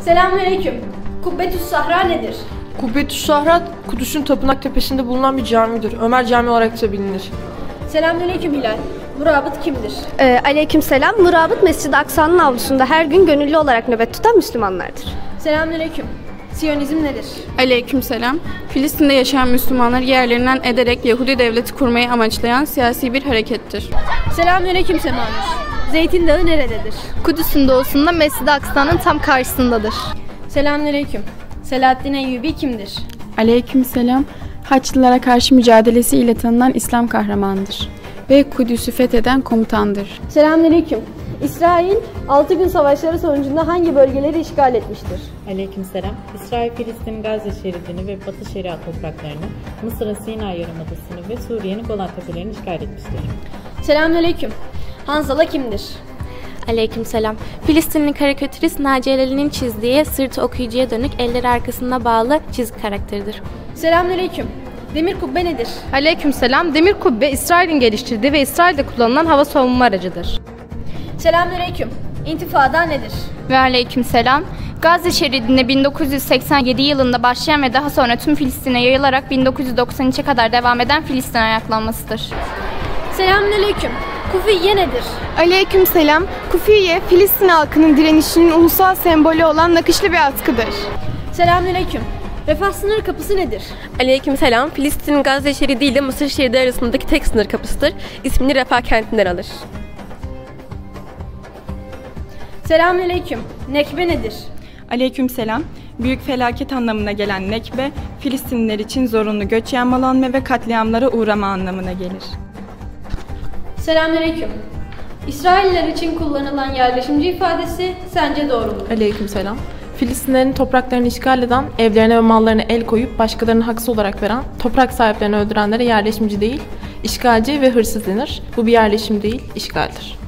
Selamünaleyküm. Kubbetüs Sahra nedir? Kubbetüs Sahra, Kudüs'ün tapınak tepesinde bulunan bir camidir. Ömer Camii olarak da bilinir. Selamünaleyküm Hilal. Murabıt kimdir? Aleykümselam. Murabıt Mescid-i Aksa'nın avlusunda her gün gönüllü olarak nöbet tutan Müslümanlardır. Selamünaleyküm. Siyonizm nedir? Aleykümselam. Filistin'de yaşayan Müslümanları yerlerinden ederek Yahudi devleti kurmayı amaçlayan siyasi bir harekettir. Selamünaleyküm Semanur. Zeytin Dağı nerededir? Kudüs'ün doğusunda Mescid-i Aksa'nın tam karşısındadır. Selamünaleyküm. Selahaddin Eyyubi kimdir? Aleykümselam. Haçlılara karşı mücadelesiyle tanınan İslam kahramanıdır ve Kudüs'ü fetheden komutandır. Selamünaleyküm. İsrail 6 gün savaşları sonucunda hangi bölgeleri işgal etmiştir? Aleykümselam. İsrail, Filistin, Gazze şeridini ve Batı Şeria topraklarını, Mısır'ın Sinay Yarımadası'nı ve Suriye'nin Golan Tepelerini işgal etmiştir. Selamünaleyküm. Hanzala kimdir? Aleykümselam. Filistinli karikatürist Naci Elal'in çizdiği sırtı okuyucuya dönük, elleri arkasında bağlı çizgi karakteridir. Selamünaleyküm. Demir kubbe nedir? Aleykümselam. Demir kubbe İsrail'in geliştirdiği ve İsrail'de kullanılan hava savunma aracıdır. Selamünaleyküm. İntifada nedir? Ve aleykümselam. Gazze şeridinde 1987 yılında başlayan ve daha sonra tüm Filistin'e yayılarak 1993'e kadar devam eden Filistin ayaklanmasıdır. Selamünaleyküm. Kufiye nedir? Aleykümselam. Kufiye, Filistin halkının direnişinin ulusal sembolü olan nakışlı bir atkıdır. Selamünaleyküm. Refah sınır kapısı nedir? Aleykümselam. Filistin Gazze şeridi ile Mısır şeridi arasındaki tek sınır kapısıdır. İsmini Refah kentinden alır. Selamünaleyküm. Nekbe nedir? Aleykümselam. Büyük felaket anlamına gelen nekbe, Filistinliler için zorunlu göç yağmalanma ve katliamlara uğrama anlamına gelir. Selamünaleyküm. İsrailliler için kullanılan yerleşimci ifadesi sence doğru mu? Aleykümselam. Filistinlerin topraklarını işgal eden, evlerine ve mallarına el koyup başkalarına haksız olarak veren, toprak sahiplerini öldürenlere yerleşimci değil, işgalci ve hırsız denir. Bu bir yerleşim değil, işgaldir.